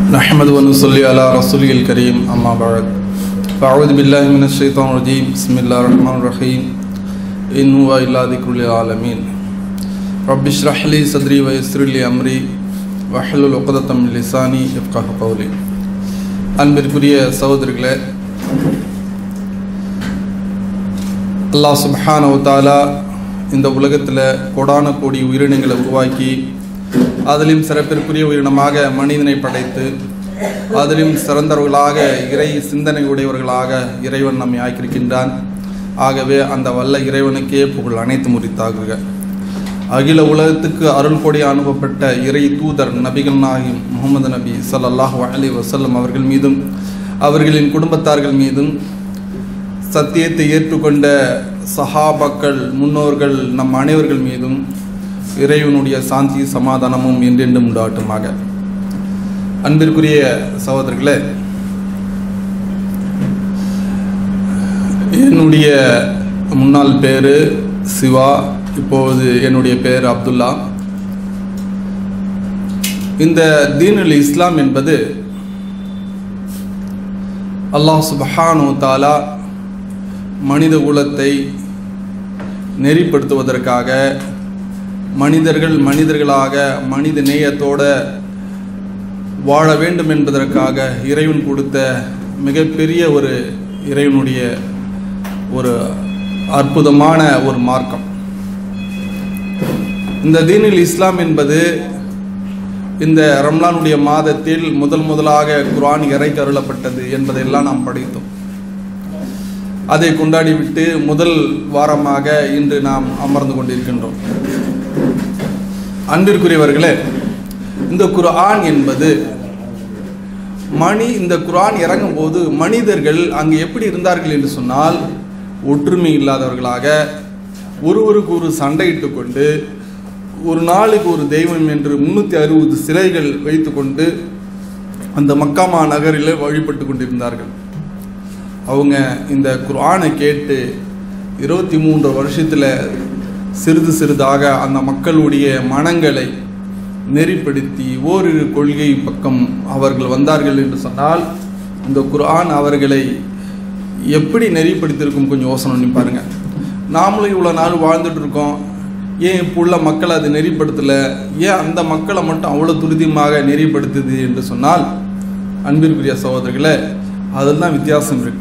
नहमदु व नुसल्ली अला रसूलिल करीम अम्मा बाद फ़अऊज़ु बिल्लाहि मिनश शैतानिर रजीम बिस्मिल्लाहिर रहमानिर रहीम इन हुवा इल्ला ज़िक्रुल लिल आलमीन रब्बि इश्रह ली सदरी व यस्सिर लि अम्री वहलुल उक़दतम मिन लिसानी यफ़क़हू क़ौली. அன்பிற்குரிய சகோதரர்களே, அல்லாஹ் சுப்ஹானஹு வ தஆலா இந்த உலகத்தில் கோடான கோடி உயிரினங்களை உருவாக்கி அதிலும் சிறப்பிற்குரிய உயிரினமாக மனிதனை படைத்து அதிலும் சிறந்தவர்களாக இறை சிந்தனை உடையவர்களாக இறைவன் நம்மை ஆக்கியிருக்கின்றான். ஆகவே அந்த வல்ல இறைவனுக்கே புகழ் அனைத்து முறித்தாகுக. அகில உலகத்துக்கு அருள் கொடி அனுப்பப்பட்ட இறை தூதர் நபிகள் நாயகம் முஹம்மது நபி ஸல்லல்லாஹு அலைஹி வஸல்லம் அவர்கள் மீதும் அவர்களின் குடும்பத்தார்கள் மீதும் சத்தியத்தை ஏற்றுக்கொண்ட சஹாபாக்கள் முன்னோர்கள் நம் அனைவர்கள் மீதும் இறைவனுடைய சாந்தி சமாதானமும் என்றென்றும் உண்டாகட்டுமாக. அன்பிற்குரிய சகோதரர்களே, என்னுடைய முன்னாள் பேர் சிவா, இப்போது என்னுடைய பேர் அப்துல்லா. இந்த தீனுல் இஸ்லாம் என்பது அல்லாஹ் சுப்ஹானஹு வ தஆலா மனித குலத்தை நெறிப்படுத்துவதற்காக மனிதர்களாக மனித நேயத்தோடு வாழ வேண்டும் என்பதற்காக இறைவன் கொடுத்த மிகப்பெரிய ஒரு இறைவனுடைய ஒரு அற்புதமான ஒரு மார்க்கம். இந்த தீனுல் இஸ்லாம் என்பது இந்த ரம்லானுடைய மாதத்தில் முதலாக குர்ஆன் இறைக்கு அருளப்பட்டது என்பதையெல்லாம் நாம் படித்தோம். அதை கொண்டாடிவிட்டு முதல் வாரமாக இன்று நாம் அமர்ந்து கொண்டிருக்கின்றோம். அன்பிற்குரியவர்களே, இந்த குர்ஆன் என்பது இந்த குர்ஆன் இறங்கும் போது மனிதர்கள் அங்கு எப்படி இருந்தார்கள் என்று சொன்னால், ஒற்றுமை இல்லாதவர்களாக ஒருவருக்கு ஒரு சண்டையிட்டு கொண்டு ஒரு நாளுக்கு ஒரு தெய்வம் என்று 360 சிலைகள் வைத்து கொண்டு அந்த மக்காமா நகரில் வழிபட்டு கொண்டிருந்தார்கள். அவங்க இந்த குர்ஆனை கேட்டு 23 வருஷத்தில் சிறிதாக அந்த மக்களுடைய மனங்களை நெறிப்படுத்தி ஓரிரு கொள்கை பக்கம் அவர்கள் வந்தார்கள் என்று சொன்னால், இந்த குர்ஆன் அவர்களை எப்படி நெறிப்படுத்தியிருக்கும் கொஞ்சம் யோசனை பண்ணி பாருங்க. நாமளும் இவ்வளோ நாள் வாழ்ந்துட்டு இருக்கோம், ஏன் இப்போ உள்ள மக்களை அது நெறிப்படுத்தலை, ஏன் அந்த மக்களை மட்டும் அவ்வளோ துரிதமாக நெறிப்படுத்துது என்று சொன்னால், அன்பிற்குரிய சகோதரர்களே, அதில் தான் வித்தியாசம் இருக்கு.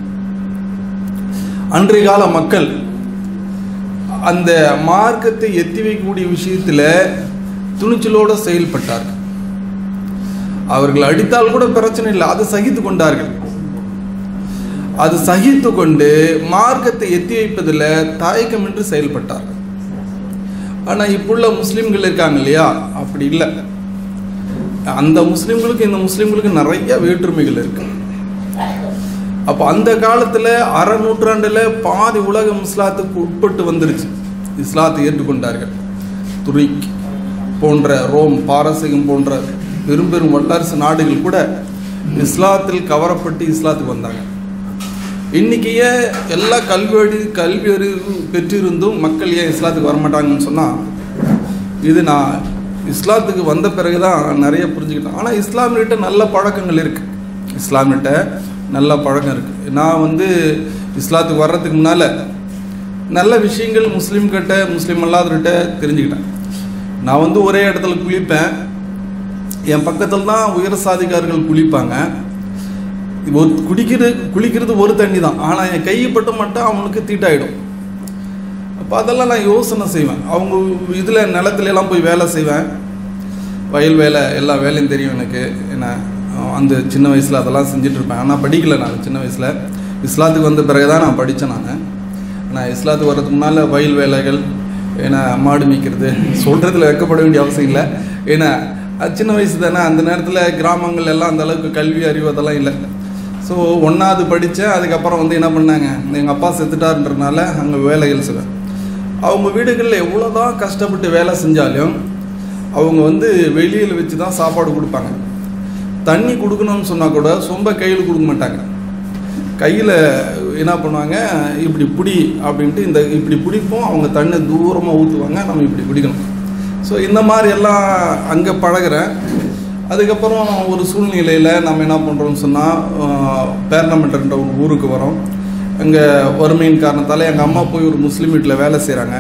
அன்றைய கால மக்கள் அந்த மார்க்கத்தை எத்தி வைக்கக்கூடிய விஷயத்தில் துணிச்சலோடு செயல்பட்டார்கள். அவர்கள் அடித்தால் கூட பிரச்சனை இல்லை, அதை சகித்து கொண்டார்கள். அது சகித்து கொண்டு மார்க்கத்தை எத்தி வைப்பதில் தயக்கமின்றி செயல்பட்டார்கள். ஆனால் இப்புள்ள முஸ்லீம்கள் இருக்காங்க இல்லையா, அப்படி இல்லை. அந்த முஸ்லீம்களுக்கு இந்த முஸ்லீம்களுக்கு நிறைய வேற்றுமைகள் இருக்கு. அப்போ அந்த காலத்தில் அரை நூற்றாண்டில் பாதி உலகம் இஸ்லாத்துக்கு உட்பட்டு வந்துருச்சு. இஸ்லாத்தை ஏற்றுக்கொண்டார்கள். துருக்கி போன்ற ரோம், பாரசீகம் போன்ற பெரும் வல்லரசு நாடுகள் கூட இஸ்லாத்தில் கவரப்பட்டு இஸ்லாத்துக்கு வந்தாங்க. இன்றைக்கியே எல்லா கல்வி அறிவு பெற்றிருந்தும் மக்கள் ஏன் இஸ்லாத்துக்கு வரமாட்டாங்கன்னு சொன்னால், இது நான் இஸ்லாத்துக்கு வந்த பிறகு தான் நிறைய புரிஞ்சுக்கிட்டேன். ஆனால் இஸ்லாமியிட்ட நல்ல பழக்கங்கள் இருக்குது. இஸ்லாமியிட்ட நல்ல பழக்கம் இருக்குது. நான் இஸ்லாத்துக்கு வர்றதுக்கு முன்னால் நல்ல விஷயங்கள் முஸ்லீம் அல்லாதவர்கிட்ட தெரிஞ்சுக்கிட்டேன். நான் ஒரே இடத்துல குளிப்பேன், என் பக்கத்தில் தான் உயர் சாதிக்காரர்கள் குளிப்பாங்க. குளிக்கிறது ஒரு தண்ணி தான், ஆனால் என் கைப்பட்டு மட்டும் அவனுக்கு தீட்டாயிடும். அப்போ அதெல்லாம் நான் யோசனை செய்வேன். அவங்க இதில் நிலத்துலலாம் போய் வேலை செய்வேன், வயல் வேலை, எல்லா வேலையும் தெரியும் எனக்கு. ஏன்னா அந்த சின்ன வயசில் அதெல்லாம் செஞ்சிட்ருப்பேன். ஆனால் படிக்கலை. நான் சின்ன வயசில் இஸ்லாத்துக்கு வந்த பிறகு தான் நான் படித்தேன். நான் இஸ்லாத்துக்கு வர்றதுக்கு முன்னால் வயல் வேலைகள், ஏன்னா மாடு மேய்க்கிறது சொல்கிறதுல வைக்கப்பட வேண்டிய அவசியம் இல்லை. ஏன்னா அது சின்ன வயசு தானே. அந்த நேரத்தில் கிராமங்கள் எல்லாம் அந்த அளவுக்கு கல்வி அறிவு அதெல்லாம் இல்லை. ஸோ 1வது படித்தேன். அதுக்கப்புறம் என்ன பண்ணாங்க, எங்கள் அப்பா செத்துட்டாருன்றனால அங்கே வேலைகள் செய்வேன். அவங்க வீடுகளில் எவ்வளோ தான் கஷ்டப்பட்டு வேலை செஞ்சாலும் அவங்க வெளியில் வச்சு தான் சாப்பாடு கொடுப்பாங்க. தண்ணி கொடுக்கணும்னு சொன்னால் கூட சொம்ப கையில் கொடுக்க மாட்டாங்க. கையில் என்ன பண்ணுவாங்க, இப்படி பிடி அப்படின்ட்டு இப்படி பிடிப்போம். அவங்க தண்ணி தூரமாக ஊற்றுவாங்க, நம்ம இப்படி பிடிக்கணும். ஸோ இந்த மாதிரி எல்லாம் அங்கே பழகிறேன். அதுக்கப்புறம் ஒரு சூழ்நிலையில் நம்ம என்ன பண்ணுறோம்னு சொன்னால் பேர்னமெண்ட்ன்ற ஒரு ஊருக்கு வரோம். அங்கே வறுமையின் காரணத்தால் எங்கள் அம்மா போய் ஒரு முஸ்லீம் வீட்டில் வேலை செய்கிறாங்க.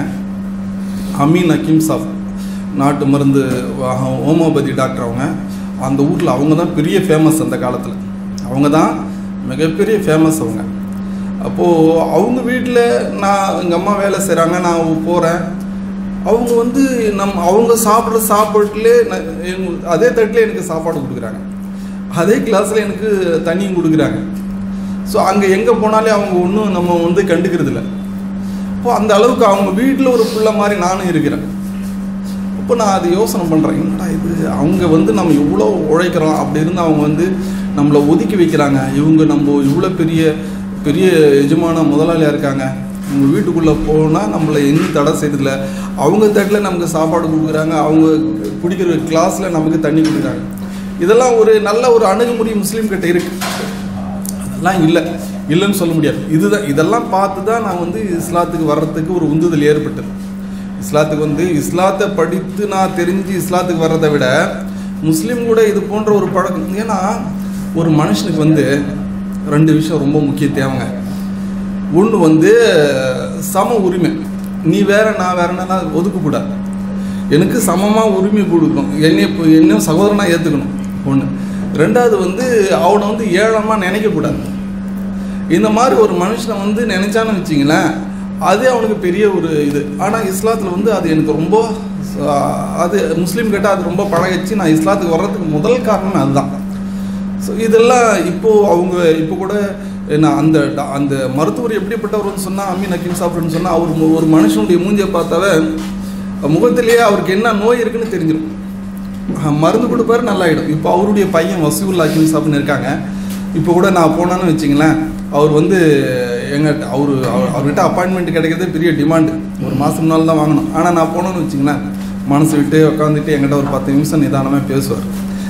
அமீன் ஹக்கீம் சாப் நாட்டு மருந்து ஹோமியோபதி டாக்டர். அவங்க அந்த வீட்டில் அவங்க தான் பெரிய ஃபேமஸ். அந்த காலத்தில் அவங்க தான் மிகப்பெரிய ஃபேமஸ். அவங்க அப்போது அவங்க வீட்டில் எங்கள் அம்மா வேலை செய்கிறாங்க, நான் போகிறேன். அவங்க வந்து அவங்க சாப்பிட்ற சாப்பாட்டுலே அதே தட்டில் எனக்கு சாப்பாடு கொடுக்குறாங்க, அதே கிளாஸில் எனக்கு தண்ணியும் கொடுக்குறாங்க. ஸோ அங்கே எங்கே போனாலே அவங்க ஒன்றும் நம்ம வந்து கண்டுக்கிறது இல்லை. அப்போது அந்த அளவுக்கு அவங்க வீட்டில் ஒரு பிள்ளை மாதிரி நானும் இருக்கிறேன். அப்போ நான் அது யோசனை பண்ணுறேன், என்னடா இது, அவங்க வந்து நம்ம எவ்வளோ உழைக்கிறோம், அப்படி இருந்து அவங்க வந்து நம்மளை ஒதுக்கி வைக்கிறாங்க. இவங்க நம்ம இவ்வளோ பெரிய பெரிய எஜமான முதலாளியாக இருக்காங்க, உங்கள் வீட்டுக்குள்ளே போனால் நம்மளை இன்னும் தடை செய்யறதில்ல. அவங்க தட்டில் நமக்கு சாப்பாடு கொடுக்குறாங்க, அவங்க குடிக்கிற கிளாஸில் நமக்கு தண்ணி கொடுக்குறாங்க. இதெல்லாம் ஒரு நல்ல ஒரு அணுகுமுறை முஸ்லீம் கிட்ட இருக்குது. அதெல்லாம் இல்லைன்னு சொல்ல முடியாது. இதெல்லாம் பார்த்து தான் நான் வந்து இஸ்லாத்துக்கு வர்றதுக்கு ஒரு உந்துதல் ஏற்பட்டது. இஸ்லாத்துக்கு வந்து இஸ்லாத்தை படித்து நான் தெரிஞ்சு இஸ்லாத்துக்கு வர்றதை விட முஸ்லீம் கூட இது போன்ற ஒரு பழக்கம். ஏன்னா ஒரு மனுஷனுக்கு வந்து 2 விஷயம் ரொம்ப முக்கிய தேவைங்க. ஒன்று வந்து சம உரிமை. நீ வேற நான் வேறன்னா ஒதுக்கக்கூடாது. எனக்கு சமமாக உரிமை கொடுக்கணும், என்னையும் சகோதரனாக ஏற்றுக்கணும். ஒன்று. 2வது வந்து அவனை வந்து ஏழமாக நினைக்கக்கூடாது. இந்த மாதிரி ஒரு மனுஷனை வந்து நினைச்சான்னு வச்சிங்களேன், அது அவனுக்கு பெரிய ஒரு இது. ஆனால் இஸ்லாத்தில் வந்து அது எனக்கு ரொம்ப அது முஸ்லீம் கேட்டால் அது ரொம்ப பழகிச்சு. நான் இஸ்லாத்துக்கு வர்றதுக்கு முதல் காரணம் அதுதான். ஸோ இதெல்லாம் இப்போ கூட நான் அந்த மருத்துவர் எப்படிப்பட்டவர்னு சொன்னால், அமீன் ஹக்கீம் சாப்னு சொன்னால், அவர் ஒரு மனுஷனுடைய மூஞ்சியை பார்த்தாவே முகத்திலேயே அவருக்கு என்ன நோய் இருக்குன்னு தெரிஞ்சிடும். மருந்து கொடுப்பாரு, நல்லாயிடும். இப்போ அவருடைய பையன் வசீவுல்லா ஹக்கீம் சாப்னு இருக்காங்க. இப்போ கூட நான் போனான்னு வச்சிங்களேன், அவர் வந்து அவர்கிட்ட அப்பாயின்மெண்ட் கிடைக்கிறதே பெரிய டிமாண்டு. ஒரு மாதம் முன்னால் தான் வாங்கணும். ஆனால் நான் போனோன்னு வச்சிங்களேன், மனசு விட்டு உட்காந்துட்டு என்கிட்ட ஒரு 10 நிமிஷம் நிதானமாக பேசுவார்.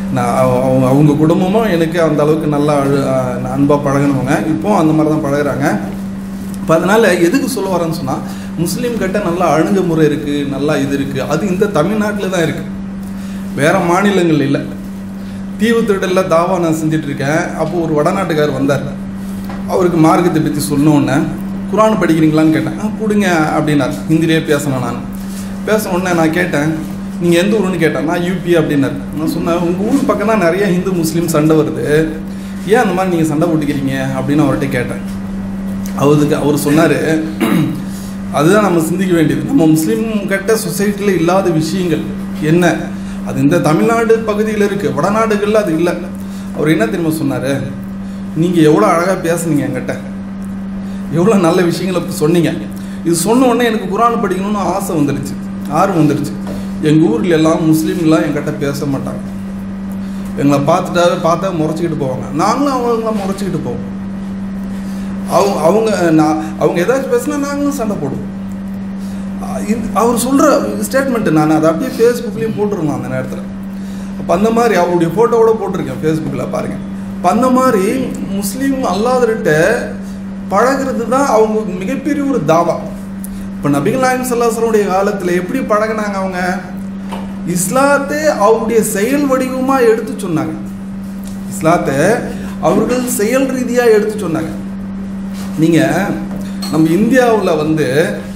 அவங்க குடும்பமும் எனக்கு அந்த அளவுக்கு நல்லா அன்பாக பழகினவங்க. இப்போவும் அந்த மாதிரி தான் பழகிறாங்க. இப்போ அதனால் எதுக்கு சொல்ல வரேன்னு சொன்னால், முஸ்லீம் கிட்ட நல்லா அணுகுமுறை இருக்குது, நல்லா இது இருக்குது. அது இந்த தமிழ்நாட்டில் தான் இருக்குது, வேறு மாநிலங்கள் இல்லை. தீவு திருடலில் தாவா நான் செஞ்சிட்ருக்கேன். அப்போது ஒரு வடநாட்டுக்கார் வந்தார். அவருக்கு மார்க்கத்தை பற்றி சொன்னோன்னே, குரான் படிக்கிறீங்களான்னு கேட்டேன். கொடுங்க அப்படின்னார். ஹிந்திலே பேசணும். நான் பேசினோடனே நான் கேட்டேன், நீங்கள் எந்த ஊருன்னு கேட்டேன். நான் யூபி அப்படின்னாரு. நான் சொன்னேன், உங்கள் ஊர் பக்கம் தான் நிறைய ஹிந்து முஸ்லீம் சண்டை வருது, ஏன் அந்த மாதிரி நீங்கள் சண்டை போட்டுக்கிறீங்க அப்படின்னு அவர்கிட்ட கேட்டேன். அவர் சொன்னார், அதுதான் நம்ம சிந்திக்க வேண்டியது. நம்ம முஸ்லீம் கிட்ட சொசைட்டியில் இல்லாத விஷயங்கள் என்ன, அது இந்த தமிழ்நாடு பகுதியில் இருக்குது, வடநாடுகளில் அது இல்லை. அவர் என்ன தெரியுமா சொன்னார், நீங்கள் எவ்வளோ அழகாக பேசுனீங்க, என்கிட்ட எவ்வளோ நல்ல விஷயங்களை சொன்னீங்க. இது சொன்ன உடனே எனக்கு குரான் படிக்கணும்னு ஆசை வந்துடுச்சு, ஆர்வம் வந்துடுச்சு. எங்கள் ஊரில் எல்லாம் முஸ்லீம்லாம் என்கிட்ட பேச மாட்டாங்க. எங்களை பார்த்தா முறைச்சிக்கிட்டு போவாங்க. நாங்களும் அவங்களாம் முறைச்சிக்கிட்டு போவோம். அவங்க ஏதாச்சும் பேசினா நாங்களும் சண்டை போடுவோம். அவர் சொல்கிற ஸ்டேட்மெண்ட்டு நான் அதை அப்படியே ஃபேஸ்புக்லேயும் போட்டுருந்தேன் அந்த நேரத்தில். அப்போ அந்த மாதிரி அவருடைய ஃபோட்டோவோட போட்டிருக்கேன் ஃபேஸ்புக்கில், பாருங்கள். இப்போ அந்த மாதிரி முஸ்லீம் அல்லாதவர்கிட்ட பழகிறது தான் அவங்க மிகப்பெரிய ஒரு தாவா. இப்போ நபிகள் நாயகம் ஸல்லல்லாஹு அலைஹி வஸல்லம் காலத்தில் எப்படி பழகினாங்க, அவங்க இஸ்லாத்தை அவருடைய செயல் வடிவமாக எடுத்து சொன்னாங்க. இஸ்லாத்தை அவர்கள் செயல் ரீதியாக எடுத்து சொன்னாங்க. நீங்கள் நம்ம இந்தியாவில் வந்து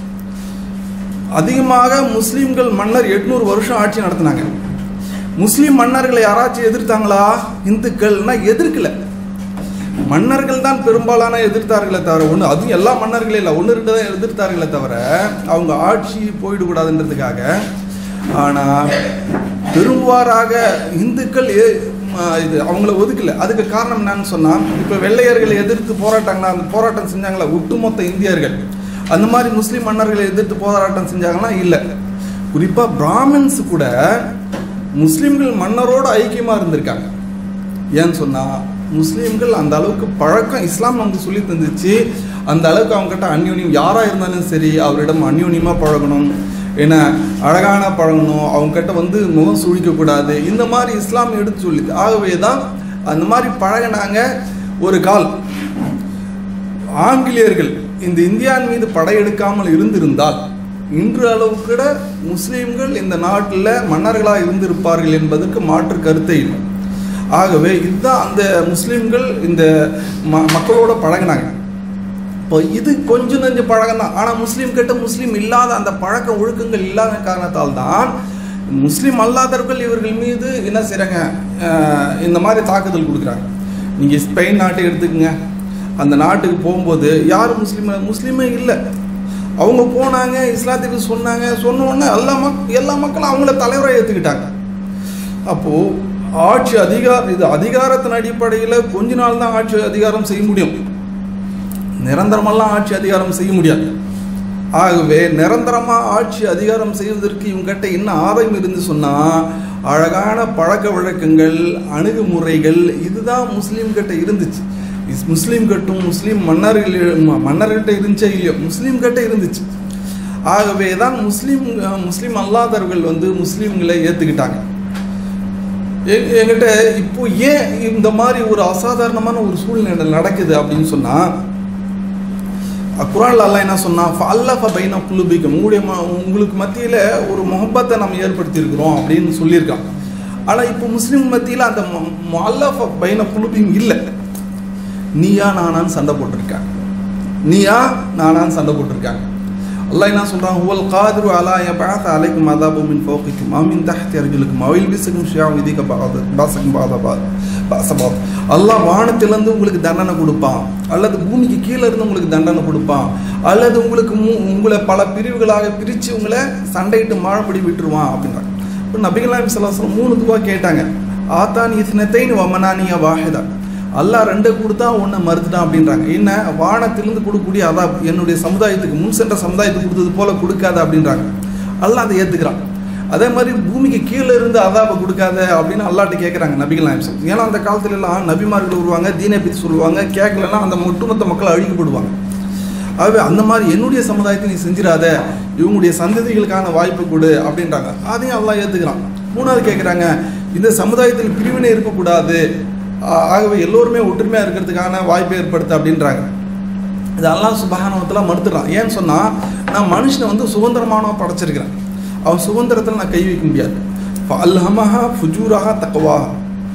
அதிகமாக முஸ்லீம்கள் மன்னர் 800 வருஷம் ஆட்சி நடத்தினாங்க. முஸ்லீம் மன்னர்களை யாராச்சும் எதிர்த்தாங்களா? இந்துக்கள்னா எதிர்க்கல. மன்னர்கள் தான் பெரும்பாலான எதிர்த்தார்களே தவிர, அதுவும் எல்லா மன்னர்களே இல்லை, 1-2 தான் எதிர்த்தார்களே தவிர அவங்க ஆட்சி போயிடக்கூடாதுன்றதுக்காக. ஆனால் பெரும்பாலாக இந்துக்கள் இது அவங்கள ஒதுக்கல. அதுக்கு காரணம் என்னன்னு சொன்னால், இப்போ வெள்ளையர்களை எதிர்த்து போராட்டாங்கன்னா, அந்த போராட்டம் செஞ்சாங்களா ஒட்டுமொத்த இந்தியர்கள், அந்த மாதிரி முஸ்லீம் மன்னர்களை எதிர்த்து போராட்டம் செஞ்சாங்கன்னா இல்லை. குறிப்பாக பிராமின்ஸ் கூட முஸ்லீம்கள் மன்னரோட ஐக்கியமாக இருந்திருக்காங்க. ஏன்னு சொன்னால், முஸ்லீம்கள் அந்த அளவுக்கு பழக்கம் இஸ்லாம் நமக்கு சொல்லி தந்துச்சு. அந்த அளவுக்கு அவங்ககிட்ட அந்யோன்யம், யாராக இருந்தாலும் சரி அவரிடம் அந்யோன்யமாக பழகணும், ஏன்னா அழகான பழகணும், அவங்ககிட்ட வந்து முகம் சுழிக்கக்கூடாது, இந்த மாதிரி இஸ்லாம் எடுத்து சொல்லிது. ஆகவே தான் அந்த மாதிரி பழகினாங்க. ஒரு கால் ஆங்கிலேயர்கள் இந்த இந்தியாவின் மீது படையெடுக்காமல் இருந்திருந்தால் இன்று அளவு கூட முஸ்லீம்கள் இந்த நாட்டில் மன்னர்களாக இருந்திருப்பார்கள் என்பதற்கு மாற்று கருத்தை இல்லை. ஆகவே இதுதான் அந்த முஸ்லீம்கள் இந்த மக்களோட பழகினாங்க. இப்போ இது கொஞ்சம் நஞ்சு பழக்கம் தான். ஆனால் முஸ்லீம் கிட்ட முஸ்லீம் இல்லாத அந்த பழக்க ஒழுக்கங்கள் இல்லாத காரணத்தால் தான் முஸ்லீம் அல்லாதவர்கள் இவர்கள் மீது என்ன செய்கிறாங்க, இந்த மாதிரி தாக்குதல் கொடுக்குறாங்க. நீங்கள் ஸ்பெயின் நாட்டை எடுத்துக்கங்க. அந்த நாட்டுக்கு போகும்போது யாரும் முஸ்லீமே இல்லை. அவங்க போனாங்க, இஸ்லாத்துக்கு சொன்னாங்க. சொன்னோன்னே எல்லா மக்களும் அவங்கள தலைவரை ஏற்றுக்கிட்டாங்க. அப்போது ஆட்சி இது அதிகாரத்தின் அடிப்படையில் கொஞ்ச நாள் தான் ஆட்சி அதிகாரம் செய்ய முடியும். நிரந்தரமெல்லாம் ஆட்சி அதிகாரம் செய்ய முடியாது. ஆகவே நிரந்தரமாக ஆட்சி அதிகாரம் செய்வதற்கு இவங்ககிட்ட என்ன ஆதாயம் இருந்து சொன்னால் அழகான பழக்க வழக்கங்கள், அணுகுமுறைகள், இதுதான் முஸ்லீம்கிட்ட இருந்துச்சு. முஸ்லீம்கிட்டும் முஸ்லீம் மன்னர்கள்ட்ட இருந்துச்சே இல்லையோ, முஸ்லீம்கிட்ட இருந்துச்சு. ஆகவே தான் முஸ்லீம் அல்லாதவர்கள் முஸ்லீம்களை ஏற்றுக்கிட்டாங்க. என்கிட்ட இப்போ ஏன் இந்த மாதிரி ஒரு அசாதாரணமான ஒரு சூழ்நிலை நடக்குது அப்படின்னு சொன்னால், குர்ஆன்ல அல்லாஹ் என்ன சொன்னா, ஃபஅல்லஃப பைன குலூபிக்கும், உங்களுக்கு மத்தியில் ஒரு முஹப்பத்தை நம்ம ஏற்படுத்தியிருக்கிறோம் அப்படின்னு சொல்லியிருக்கான். ஆனால் இப்போ முஸ்லீம் மத்தியில் அந்த முஅல்லஃப பைன குலூபிக்கும் இல்லை. நீயா நானான்னு சண்டை போட்டிருக்காங்க. அல்லாஹ் என்ன சொல்றான், ஹுவல் காதிரு அலா யபஅஸ அலைக்கும் அஸாபம் மின் ஃபௌகிக்கும் வ மின் தஹ்தி அர்ஜுலிக்கும் வ யல்பிஸுக்கும் ஷியஅன் யுதீக பஅஸக்கும் பஅஸ. அல்லாஹ் வானத்திலிருந்து உங்களுக்கு தண்டனை கொடுப்பான், அல்லது பூமிக்கு கீழே இருந்து உங்களுக்கு தண்டனை கொடுப்பான், அல்லது உங்களை பல பிரிவுகளாக பிரித்து உங்களை சண்டையிட்டு மாழப்படி விட்டுருவான் அப்படின்றாங்க. இப்போ நபிகள் நாயகம் ஸல்லல்லாஹு அலைஹி வஸல்லம் 3 துவா கேட்டாங்க. ஆத்தானி இஸ்னத்தைன் வ மனானிய வாஹிதா. அல்லாஹ் 2 கொடுத்தா 1 மறுத்துட்டான் அப்படின்றாங்க. என்ன, வானத்திலிருந்து கொடுக்கக்கூடிய அதாப் என்னுடைய சமுதாயத்துக்கு, முன் சென்ற சமுதாயத்துக்கு கொடுத்தது போல கொடுக்காத அப்படின்றாங்க. அல்லாஹ் அதை ஏற்றுக்கிறான். அதே மாதிரி பூமிக்கு கீழே இருந்து அதாபை கொடுக்காத அப்படின்னு அல்லாஹ்ட்ட கேட்குறாங்க நபிகள் நாயகம் ஸல்லல்லாஹு அலைஹி வஸல்லம். ஏன்னா அந்த காலத்துல எல்லாம் நபிமார்கள் வருவாங்க, தீனை பற்றி சொல்லுவாங்க, கேட்கலன்னா அந்த ஒட்டுமொத்த மக்கள் அழிக்கப்படுவாங்க. ஆகவே அந்த மாதிரி என்னுடைய சமுதாயத்தை நீ செஞ்சிடாத, இவங்களுடைய சந்ததிகளுக்கான வாய்ப்பு கொடு அப்படின்றாங்க. அதையும் அல்லாஹ் ஏற்றுக்கிறான். 3வது கேட்குறாங்க, இந்த சமுதாயத்தில் பிரிவினை இருக்கக்கூடாது, ஆகவே எல்லோருமே ஒற்றுமையாக இருக்கிறதுக்கான வாய்ப்பை ஏற்படுத்த அப்படின்றாங்க. இது அல்லாஹ் சுப்ஹானஹு வ தஆலா மறுத்துறான். ஏன்னு சொன்னால், நான் மனுஷனை சுதந்திரமானவ படைச்சிருக்கிறேன், அவன் சுதந்திரத்தில் நான் கை வைக்க முடியாது. ஃபஅல்ஹமஹா ஃபுஜூரஹா தக்வாஹா,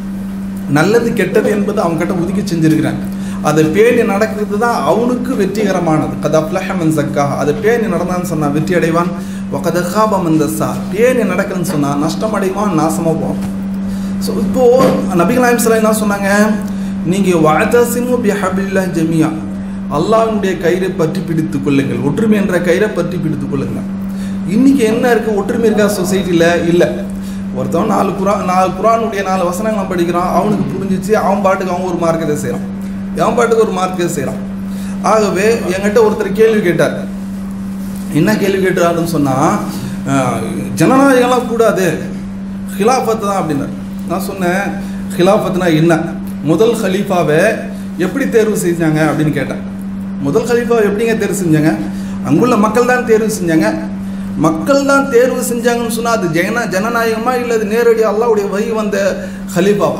நல்லது கெட்டது என்பது அவன்கிட்ட ஒதுக்கி செஞ்சிருக்கிறேன். அதை பேணி நடக்கிறது தான் அவனுக்கு வெற்றிகரமானது. கத் அஃப்லஹ மன் ஸக்காஹா, அதை பேணி நடந்தான்னு சொன்னால் வெற்றி அடைவான். வகத் காப மன் தஸ்ஸாஹா, பேணி நடக்கலன்னு சொன்னால் நஷ்டம் அடைவான், நாசமாக போவான். ஸோ இப்போது நபிகள் நாயகம் ஸல்லல்லாஹு அலைஹி வஸல்லம் என்ன சொன்னாங்க, நீங்கள் வஅதஸிமு பிஹப்லில்லாஹி ஜமீஆ, அல்லாஹ்வுடைய கயிறை பற்றி பிடித்து கொள்ளுங்கள், ஒற்றுமை என்ற கயிறை பற்றி பிடித்து கொள்ளுங்கள். இன்றைக்கி என்ன இருக்குது, ஒற்றுமை இருக்கா சொசைட்டியில்? இல்லை. ஒருத்தவன் 4 குர்ஆனுடைய 4 வசனங்கள் படிக்கிறான், அவனுக்கு புரிஞ்சிச்சு, அவன் பாட்டுக்கு அவன் ஒரு மார்க்கத்தை செய்கிறான், எவன் பாட்டுக்கு ஒரு மார்க்கத்தை செய்கிறான். ஆகவே என்கிட்ட ஒருத்தர் கேள்வி கேட்டார். என்ன கேள்வி கேட்டாருன்னு சொன்னால், ஜனநாயகம்லாம் கூடாது, ஹிலாஃபத்து தான் அப்படின்னாரு. நான் சொன்னேன், ஹிலாஃபத்துனா என்ன, முதல் ஹலீஃபாவை எப்படி தேர்வு செஞ்சாங்க அப்படின்னு கேட்டேன். முதல் ஹலீஃபாவை எப்படிங்க தேர்வு செஞ்சாங்க? அங்குள்ள மக்கள் தான் தேர்வு செஞ்சாங்க. மக்கள் தான் தேர்வு செஞ்சாங்கன்னு சொன்னால் அது ஜனநாயகமா இல்லை அது நேரடி அல்லாஹ்வுடைய வஹி வந்த ஹலீஃபாவா?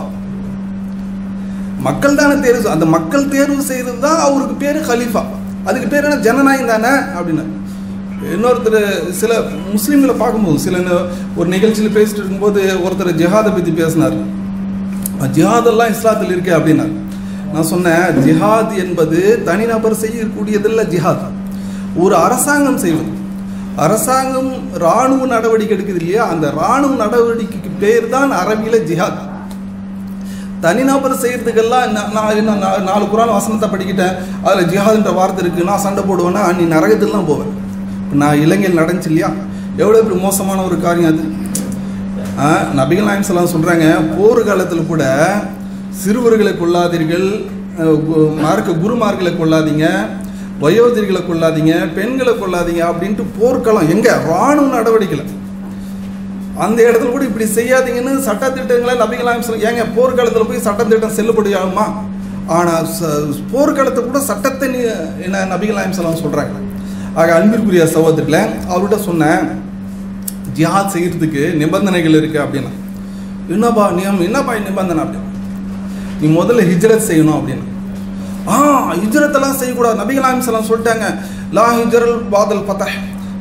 மக்கள் தானே தேர்வு, அந்த மக்கள் தேர்வு செய்கிறது தான் அவருக்கு பேர் ஹலீஃபா, அதுக்கு பேர் என்ன, ஜனநாயகம் தானே அப்படின்னு. இன்னொருத்தர் சில முஸ்லீம்களை பார்க்கும்போது ஒரு நிகழ்ச்சியில் பேசிட்டு இருக்கும்போது ஒருத்தர் ஜிஹாதை பற்றி பேசினார். ஜிஹாதெல்லாம் இஸ்லாத்தில் இருக்கே அப்படின்னார். நான் சொன்னேன், ஜிஹாத் என்பது தனிநபர் செய்யக்கூடியதில்லை. ஜிஹாத் ஒரு அரசாங்கம் செய்வது. அரசாங்கம் இராணுவ நடவடிக்கை எடுக்குது இல்லையா, அந்த இராணுவ நடவடிக்கைக்கு பேர் தான் அரபியில் ஜிஹாத். தனிநபர் செய்கிறதுக்கெல்லாம் நான் 4 குர்ஆன் வசனத்தை படிக்கிட்டேன், அதில் ஜிஹாத்ன்ற வார்த்தை இருக்குது, நான் சண்டை போடுவேன்னா நீ நரகத்துலாம் போவேன். இப்போ நான் இலங்கையில் நடந்துச்சு இல்லையா, எவ்வளோ இப்படி மோசமான ஒரு காரியம் அது. நபிகள் நாயகம் ஸல்லல்லாஹு அலைஹி வஸல்லம் சொல்கிறாங்க, போர் காலத்தில் கூட சிறுவர்களை கொள்ளாதீர்கள், குருமார்களை கொள்ளாதீங்க, வயோதிகளை கொள்ளாதீங்க, பெண்களை கொள்ளாதீங்க அப்படின்ட்டு போர்க்களம் எங்கே, இராணுவ நடவடிக்கையில் அந்த இடத்துல கூட இப்படி செய்யாதீங்கன்னு சட்டத்திட்டங்களை நபிகள் நாயகம் ஸல்லல்லாஹு அலைஹி வஸல்லம். ஏங்க போர்க்காலத்தில் போய் சட்டத்திட்டம் செல்லுபடி ஆகுமா? ஆனால் போர்க்காலத்தை கூட சட்டத்தை என்ன நபிகள் நாயகம் ஸல்லல்லாஹு அலைஹி வஸல்லம் சொல்கிறாங்க. ஆக அன்பிற்குரிய சகோதரத்தில் அவர்கிட்ட சொன்னேன், ஜிஹாத் செய்கிறதுக்கு நிபந்தனைகள் இருக்குது அப்படின்னா. என்னப்பா நிபந்தனை அப்படின்னா, நீ முதல்ல ஹிஜ்ரத் செய்யணும் அப்படின்னா. ஹிஜ்ரத்தெல்லாம் செய்யக்கூடாது, நபிகள் நாயகம் ஸல்லல்லாஹு அலைஹி வஸல்லம் சொல்லிட்டாங்க, லா ஹிஜ்ரல் பாதல் ஃபதஹ்,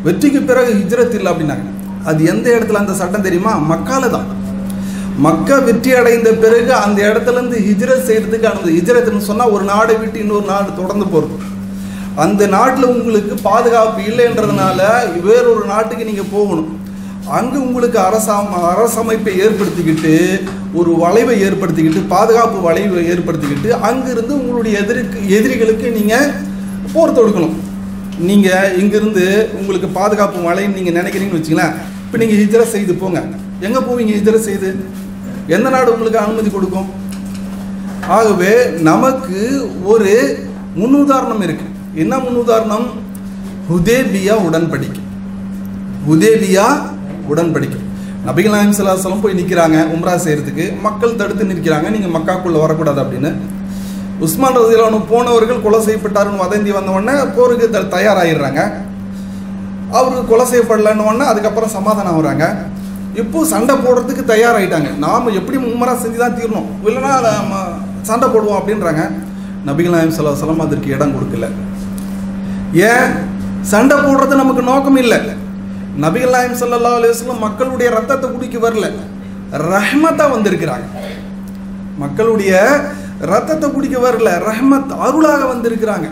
வெற்றிக்கு பிறகு ஹிஜ்ரத் இல்லை அப்படின்னாங்க. அது எந்த இடத்துல அந்த சட்டம் தெரியுமா? மக்கால தான். மக்கா வெற்றி அடைந்த பிறகு அந்த இடத்துல இருந்து ஹிஜ்ரத் செய்யறதுக்கு அந்த ஹிஜ்ரத்னு சொன்னா ஒரு நாடை விட்டு இன்னொரு நாடு தொடர்ந்து போறது. அந்த நாட்டில் உங்களுக்கு பாதுகாப்பு இல்லைன்றதுனால வேறொரு நாட்டுக்கு நீங்க போகணும். அங்கு உங்களுக்கு அரசமைப்பை ஏற்படுத்திக்கிட்டு ஒரு வளைவை ஏற்படுத்திக்கிட்டு பாதுகாப்பு வளைவை ஏற்படுத்திக்கிட்டு அங்கிருந்து உங்களுடைய எதிரிகளுக்கு நீங்க போர் தொடுக்கணும். நீங்க இங்கிருந்து உங்களுக்கு பாதுகாப்பு வளைன்னு நீங்க நினைக்கிறீங்கன்னு வச்சுங்களேன். இப்போ நீங்க ஹிஜ்ரத் செய்து போங்க. எங்க போவீங்க? ஹிஜ்ரத் செய்து எந்த நாடு உங்களுக்கு அனுமதி கொடுக்கும்? ஆகவே நமக்கு ஒரு முன்னுதாரணம் இருக்கு. என்ன முன்னுதாரணம்? ஹுதேபியா உடன்படிக்கை. ஹுதேபியா உடன்படிக்கை. நபிகள் நாயகம் ஸல்லல்லாஹு அலைஹி வஸல்லம் போய் நிற்கிறாங்க உம்ரா செய்யறதுக்கு. மக்கள் தடுத்து நிற்கிறாங்க, நீங்க மக்காக்குள்ள வரக்கூடாது அப்படின்னு. உஸ்மான் ரலியல்லாஹு அன்ஹு போனவர்கள் கொலை செய்யப்பட்டாருன்னு வதந்தி வந்த உடனே போருக்கு தயாராகிடுறாங்க. அவருக்கு கொலை செய்யப்படலன்னு உடனே அதுக்கப்புறம் சமாதானம் ஆகுறாங்க. இப்போ சண்டை போடுறதுக்கு தயாராகிட்டாங்க. நாம் எப்படி மும்முறை செஞ்சு தான் தீரணும், இல்லைன்னா சண்டை போடுவோம் அப்படின்றாங்க. நபிகள் நாயகம் ஸல்லல்லாஹு அலைஹி வஸல்லம் அதற்கு இடம் கொடுக்கல. ஏன்? சண்டை போடுறது நமக்கு நோக்கம் இல்லை. நபிகள் நாயகம் ஸல்லல்லாஹு அலைஹி வஸல்லம் மக்களுடைய ரத்தத்தை குடிக்க வரல, ரஹ்மத்தா வந்திருக்கிறாங்க. மக்களுடைய ரத்தத்தை குடிக்க வரல, ரஹ்மத் அருளாக வந்திருக்கிறாங்க.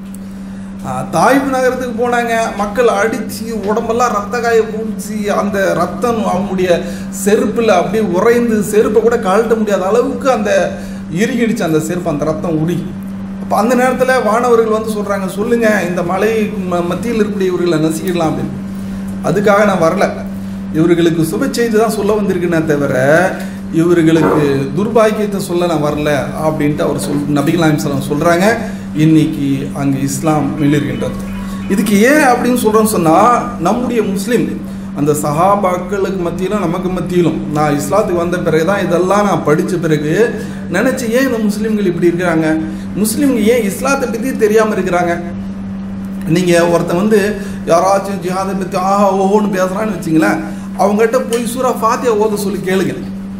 தாயிப் நகரத்துக்கு போனாங்க, மக்கள் அடிச்சு உடம்பெல்லாம் ரத்த காய பூச்சி அந்த ரத்தம் அவங்களுடைய செருப்பில் அப்படியே உறைந்து செருப்பை கூட கழட்ட முடியாத அளவுக்கு அந்த இறுகிடுச்சு அந்த செருப்பு, அந்த ரத்தம் உருகி. அப்போ அந்த நேரத்தில் வானவர்கள் வந்து சொல்கிறாங்க, சொல்லுங்க இந்த மலை மத்தியில் இருக்கக்கூடிய இவர்களை நசிக்கிடலாம் அப்படின்னு. அதுக்காக நான் வரல, இவர்களுக்கு சுப செய்தி தான் சொல்ல வந்திருக்குன்னே தவிர இவர்களுக்கு துர்பாக்கியத்தை சொல்ல நான் வரல அப்படின்ட்டு அவர் நபிகள் நாயகம் ஸல்லல்லாஹு அலைஹி வஸல்லம் சொல்கிறாங்க. இன்னைக்கு அங்கே இஸ்லாம் மிளிர்கின்றது. இதுக்கு ஏன் அப்படின்னு சொல்கிறோன்னு சொன்னால், நம்முடைய முஸ்லீம் அந்த சஹாபாக்களுக்கு மத்தியிலும் நமக்கு மத்தியிலும் நான் இஸ்லாத்துக்கு வந்த பிறகு தான் இதெல்லாம் நான் படித்த பிறகு நினச்சி, ஏன் இந்த முஸ்லீம்கள் இப்படி இருக்கிறாங்க, முஸ்லீம்கள் ஏன் இஸ்லாத்தை பற்றி தெரியாமல் இருக்கிறாங்க? நீங்கள் ஒருத்தன் வந்து யாராச்சும் ஜிஹாதை பற்றி ஆஹா ஓஹோன்னு பேசுகிறான்னு வச்சிங்களேன், அவங்ககிட்ட போய் சூரா ஃபாத்தியா ஓத சொல்லி கேளுங்க.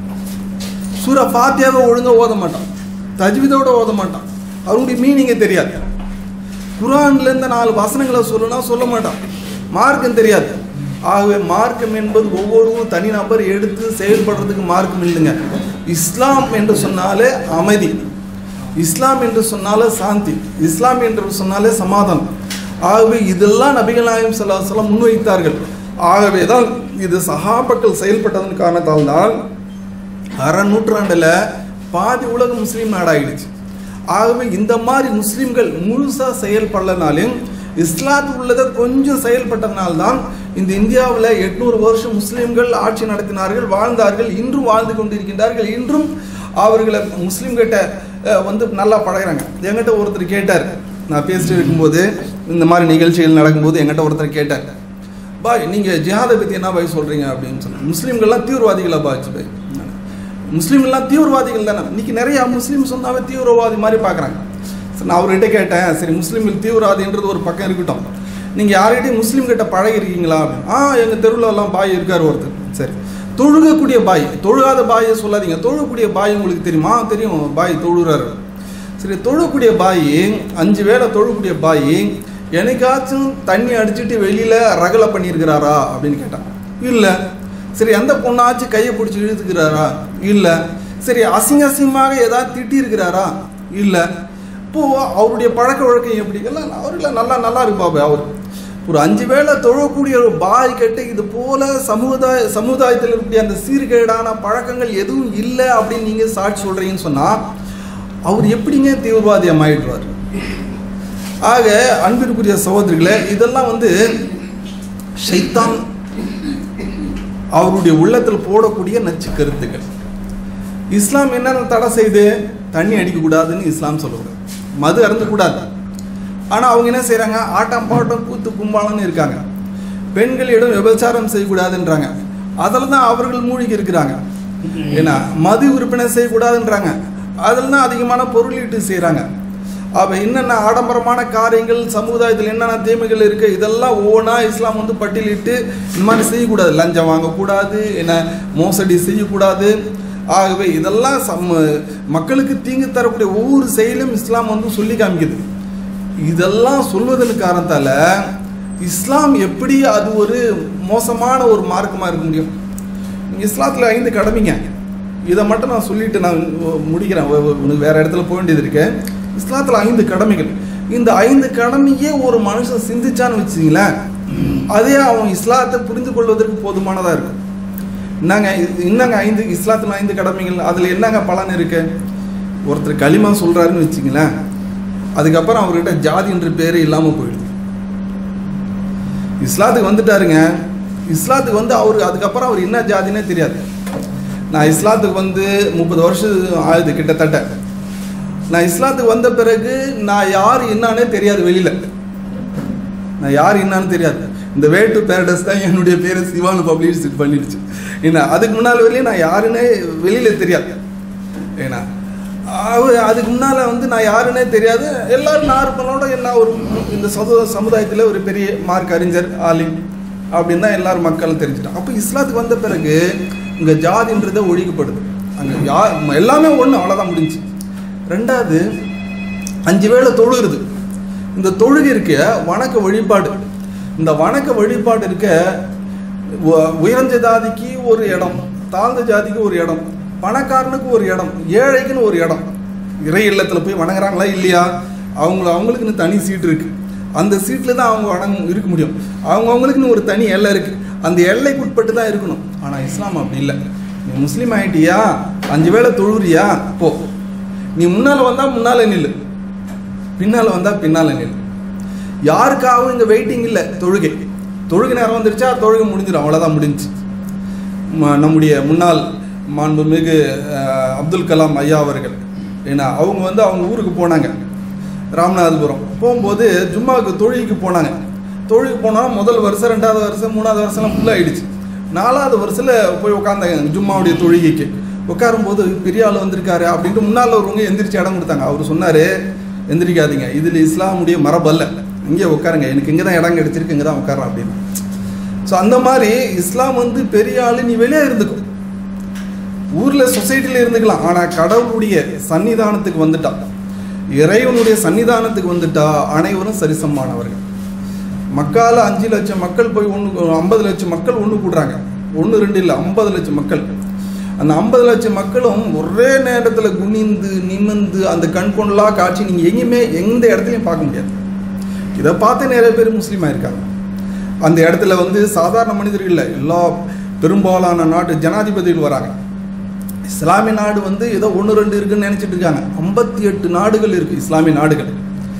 சூரா ஃபாத்தியாவை ஒழுங்காக ஓத மாட்டான், தஜ்வீதோட ஓத மாட்டான், அவருடைய மீனிங்கே தெரியாது. குர்ஆன்லேருந்து 4 வசனங்களை சொல்லுனா சொல்ல மாட்டான், மார்க்கம் தெரியாது. ஆகவே மார்க்கம் என்பது ஒவ்வொருவரும் தனிநபர் எடுத்து செயல்படுறதுக்கு மார்க்கம் இல்லைங்க. இஸ்லாம் என்று சொன்னாலே அமைதி, இஸ்லாம் என்று சொன்னாலே சாந்தி, இஸ்லாம் என்று சொன்னாலே சமாதானம். ஆகவே இதெல்லாம் நபிகள் நாயகம் ஸல்லல்லாஹு அலைஹி வஸல்லம் முன்வைத்தார்கள். ஆகவே தான் இது சஹாபாக்கள் செயல்பட்டதன் காரணத்தால் தான் அரை நூற்றாண்டில் பாதி உலக முஸ்லீம் நாடாகிடுச்சு. ஆகவே இந்த மாதிரி முஸ்லீம்கள் முழுசாக செயல்படலனாலும் இஸ்லாத்து உள்ளதை கொஞ்சம் செயல்பட்டதுனால்தான் இந்த இந்தியாவில் 800 வருஷம் முஸ்லீம்கள் ஆட்சி நடத்தினார்கள், வாழ்ந்தார்கள், இன்றும் வாழ்ந்து கொண்டிருக்கின்றார்கள். இன்றும் அவர்களை முஸ்லீம்கிட்ட வந்து நல்லா பழகிறாங்க. என்கிட்ட ஒருத்தர் கேட்டார், நான் பேசிட்டு இருக்கும்போது இந்த மாதிரி நிகழ்ச்சிகள் நடக்கும்போது என்கிட்ட ஒருத்தர் கேட்டார், பாய் நீங்கள் ஜிஹாதை பற்றி என்ன பாய் சொல்கிறீங்க அப்படின்னு சொன்னேன். முஸ்லீம்கள்லாம் தீவிரவாதிகளாக பாய்ச்சு பாய், முஸ்லீம்லாம் தீவிரவாதிகள் தானே. இன்றைக்கி நிறையா முஸ்லீம் சொன்னாவே தீவிரவாதி மாதிரி பார்க்குறாங்க. சரி, நான் அவர்கிட்ட கேட்டேன், சரி முஸ்லீம்கள் தீவிரவாதின்றது ஒரு பக்கம் இருக்கட்டும், நீங்கள் யார்கிட்டையும் முஸ்லீம்கிட்ட பழகிருக்கீங்களா அப்படின்னு. எங்கள் தெருவிலலாம் பாய் இருக்கார் ஒருத்தர். சரி, தொழுகக்கூடிய பாய், தொழுகாத பாயை சொல்லாதீங்க, தொழக்கூடிய பாய் உங்களுக்கு தெரியுமா? தெரியும், பாய் தொழுகிறாரு. சரி, தொழக்கூடிய பாய் 5 வேளை தொழக்கூடிய பாய் என்னைக்காச்சும் தண்ணி அடிச்சுட்டு வெளியில் ரகலை பண்ணியிருக்கிறாரா அப்படின்னு கேட்டான். இல்லை. சரி, எந்த பொண்ணாச்சும் கையை பிடிச்சி இழுத்துக்கிறாரா? இல்லை. சரி, அசிங்கமாக ஏதாவது திட்டிருக்கிறாரா? இல்லை. இப்போது அவருடைய பழக்க வழக்கம் எப்படி? எல்லாம் அவர்களை நல்லா இருப்பாப்பா. அவர் ஒரு 5 வேளை தொழக்கூடிய ஒரு பாய் கேட்டு இது போல சமுதாயத்தில் இருக்கக்கூடிய அந்த சீர்கேடான பழக்கங்கள் எதுவும் இல்லை அப்படின்னு நீங்கள் சாட்சி சொல்கிறீங்கன்னு சொன்னால் அவர் எப்படிங்க தீவிரவாதியம் ஆயிடுவார்? ஆக அன்பிற்குரிய சகோதரிகளே, இதெல்லாம் வந்து ஷைத்தான் அவருடைய உள்ளத்தில் போடக்கூடிய நச்சு கருத்துக்கள். இஸ்லாம் என்னென்ன தடை செய்து? தண்ணி அடிக்கக்கூடாதுன்னு இஸ்லாம் சொல்லுவாங்க, மது அருந்தக்கூடாது. ஆனால் அவங்க என்ன செய்கிறாங்க? ஆட்டம் பாட்டம் கூத்து கும்பாலன்னு இருக்காங்க. பெண்களிடம் விபச்சாரம் செய்யக்கூடாதுன்றாங்க, அதில் தான் அவர்கள் மூழ்கி இருக்கிறாங்க. ஏன்னா மது விற்பனை செய்யக்கூடாதுன்றாங்க, அதில் தான் அதிகமான பொருளீட்டு செய்கிறாங்க. அப்போ என்னென்ன ஆடம்பரமான காரியங்கள் சமுதாயத்தில் என்னென்ன தீமைகள் இருக்குது இதெல்லாம் ஒவ்வொன்றா இஸ்லாம் வந்து பட்டியலிட்டு இந்த மாதிரி செய்யக்கூடாது. லஞ்சம் வாங்கக்கூடாது, என்ன மோசடி செய்யக்கூடாது. ஆகவே இதெல்லாம் மக்களுக்கு தீங்கு தரக்கூடிய ஒவ்வொரு செயலும் இஸ்லாம் வந்து சொல்லி காமிக்குது. இதெல்லாம் சொல்வதன் காரணத்தால் இஸ்லாம் எப்படி அது ஒரு மோசமான ஒரு மார்க்கமாக இருக்க முடியும்? இஸ்லாத்தில் 5 கடமைங்க. இதை மட்டும் நான் சொல்லிட்டு நான் முடிக்கிறேன். உனக்கு வேறு இடத்துல போக வேண்டியது இருக்கு. இஸ்லாத்தில் 5 கடமைகள். இந்த 5 கடமையே ஒரு மனுஷன் சிந்திச்சான்னு வச்சுங்களேன், அதே அவன் இஸ்லாத்தை புரிந்து கொள்வதற்கு போதுமானதாக இருக்கும். என்னங்க 5 இஸ்லாத்தில் 5 கடமைகள், அதில் என்னங்க பலன் இருக்கு? ஒருத்தர் களிமா சொல்கிறாருன்னு வச்சுங்களேன், அதுக்கப்புறம் அவர்கிட்ட ஜாதின்ற பேரே இல்லாமல் போயிடுது. இஸ்லாத்துக்கு வந்துட்டாருங்க, இஸ்லாத்துக்கு வந்து அதுக்கப்புறம் அவர் என்ன ஜாதினே தெரியாது. நான் இஸ்லாத்துக்கு வந்து 30 வருஷம் ஆகுது கிட்டத்தட்ட. நான் இஸ்லாத்துக்கு வந்த பிறகு நான் யார் என்னானே தெரியாது. வெளியில் நான் யார் என்னான்னு தெரியாது. இந்த வே டு பேரடைஸ் தான் என்னுடைய பேரை சிவானு பப்ளிஷ் பண்ணிடுச்சு. ஏன்னா அதுக்கு முன்னால் வெளியே நான் யாருன்னே வெளியில் தெரியாது. ஏன்னா அதுக்கு முன்னால் வந்து நான் யாருன்னே தெரியாது. எல்லாரும் நார்மலோட எல்லா ஒரு இந்த சமுதாயத்தில் ஒரு பெரிய மார்க் அறிஞர் ஆலிம் அப்படின்னு தான் எல்லாரும் மக்களும் தெரிஞ்சுட்டாங்க. அப்போ இஸ்லாத்துக்கு வந்த பிறகு இங்கே ஜாதின்றதை ஒழிக்கப்படுது. அங்கே எல்லாமே ஒன்று, அவ்வளோதான் முடிஞ்சு. 2வது 5 வேளை தொழுகிறது. இந்த தொழுகை இருக்க வணக்க வழிபாடு. இந்த வணக்க வழிபாடு இருக்க உயர்ந்த ஜாதிக்கு ஒரு இடம், தாழ்ந்த ஜாதிக்கு ஒரு இடம், பணக்காரனுக்கு ஒரு இடம், ஏழைக்குன்னு ஒரு இடம். இறை இல்லத்தில் போய் வணங்குறாங்களா இல்லையா? அவங்களுக்குன்னு தனி சீட்டு இருக்குது. அந்த சீட்டில் தான் அவங்க இருக்க முடியும். அவங்களுக்குன்னு ஒரு தனி எல்லை இருக்குது. அந்த எல்லைக்கு உட்பட்டு தான் இருக்கணும். ஆனால் இஸ்லாம் அப்படி இல்லை. நீ முஸ்லீம் ஆகிட்டியா, 5 வேளை தொழுறியா, போ. நீ முன்னால் வந்தால் முன்னால் நில்லு, பின்னால் வந்தால் பின்னால் நில்லு. யாருக்காகவும் இங்கே வெயிட்டிங் இல்லை. தொழுகை நேரம் வந்துருச்சா தொழுகை முடிஞ்சிடும், அவ்வளோதான் முடிஞ்சு. நம்முடைய முன்னாள் மாண்புமிகு அப்துல் கலாம் ஐயா அவர்கள் ஏன்னா அவங்க வந்து அவங்க ஊருக்கு போனாங்க, ராமநாதபுரம். போகும்போது ஜும்மாவுக்கு தொழுகைக்கு போனாங்க. தொழுகைக்கு போனால் முதல் வருஷம், 2வது வருஷம், 3வது வருஷம்லாம் ஃபுல்லாகிடுச்சு. 4வது வருஷத்தில் போய் உட்காந்தாங்க ஜும்மாவுடைய தொழுகைக்கு. உட்காரும்போது பெரிய ஆள் வந்திருக்காரு அப்படின்ட்டு முன்னால் ஒருவங்க எந்திரிச்சு இடம் கொடுத்தாங்க. அவர் சொன்னார், எந்திரிக்காதீங்க, இதில் இஸ்லாமுடைய மரபல்ல, இங்கே உட்காருங்க, எனக்கு இங்கே தான் இடம் கிடைச்சிருக்கு, இங்கே தான் உட்காரன் அப்படின்னு. ஸோ அந்த மாதிரி இஸ்லாம் வந்து பெரிய ஆள் நீ வெளியே இருந்துக்கும், ஊரில் சொசைட்டியில் இருந்துக்கலாம். ஆனால் கடவுளுடைய சன்னிதானத்துக்கு வந்துட்டா, இறைவனுடைய சன்னிதானத்துக்கு வந்துட்டா அனைவரும் சரிசமானவர்கள். மக்கால 5 லட்சம் மக்கள் போய் 50 லட்சம் மக்கள் ஒன்று கூடுறாங்க. 1 2 இல்லை, 50 லட்சம் மக்கள். அந்த 50 லட்சம் மக்களும் ஒரே நேரத்தில் குனிந்து நிமிந்து அந்த கண் கொண்டலா காட்சி நீங்கள் எங்கேயுமே எந்த இடத்துலையும் பார்க்க முடியாது. இதை பார்த்து நிறைய பேர் முஸ்லீமாக இருக்காங்க. அந்த இடத்துல வந்து சாதாரண மனிதர்கள் இல்லை, எல்லா பெரும்பாலான நாட்டு ஜனாதிபதிகள் வராங்க. இஸ்லாமிய நாடு வந்து ஏதோ 1 2 இருக்குன்னு நினச்சிட்டு இருக்காங்க. 58 நாடுகள் இருக்குது இஸ்லாமிய நாடுகள்.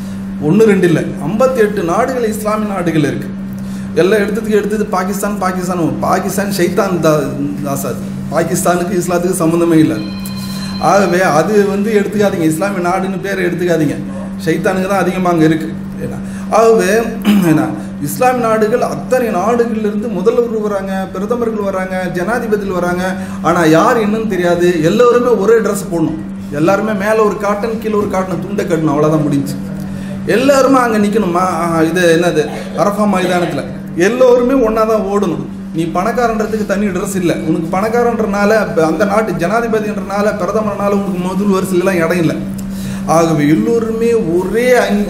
1 2 இல்லை, 58 நாடுகள் இஸ்லாமிய நாடுகள் இருக்குது. எல்லாம் எடுத்தது பாகிஸ்தான் ஷைத்தான் தாசாது. பாகிஸ்தானுக்கு இஸ்லாத்துக்கு சம்மந்தமே இல்லை. ஆகவே அது வந்து எடுத்துக்காதீங்க, இஸ்லாமிய நாடுன்னு பேர் எடுத்துக்காதீங்க. ஷைத்தானுக்கு தான் அதிகமாக அங்கே இருக்குது. ஏன்னா ஆகவே ஏன்னா இஸ்லாமிய நாடுகள் அத்தனை நாடுகளிலிருந்து முதல்வர் வராங்க, பிரதமர்கள் வராங்க, ஜனாதிபதிகள் வராங்க. ஆனால் யார் என்னன்னு தெரியாது. எல்லோருமே ஒரே ட்ரெஸ் போடணும், எல்லாருமே மேலே ஒரு காட்டன் கீழே ஒரு காட்டன் துண்டை கட்டணும், அவ்வளோதான் முடிஞ்சு. எல்லாருமே அங்கே நிற்கணுமா, இது என்னது அரஃபா மைதானத்தில் எல்லோருமே ஒன்றா தான் ஓடணும். நீ பணக்காரன்றதுக்கு தனி ட்ரெஸ் இல்லை. உனக்கு பணக்காரன்றனால அந்த நாட்டு ஜனாதிபதின்றனால பிரதமர்னால உனக்கு முதல் வரிசையிலாம் இடம் இல்லை. ஆகவே எல்லோருமே ஒரே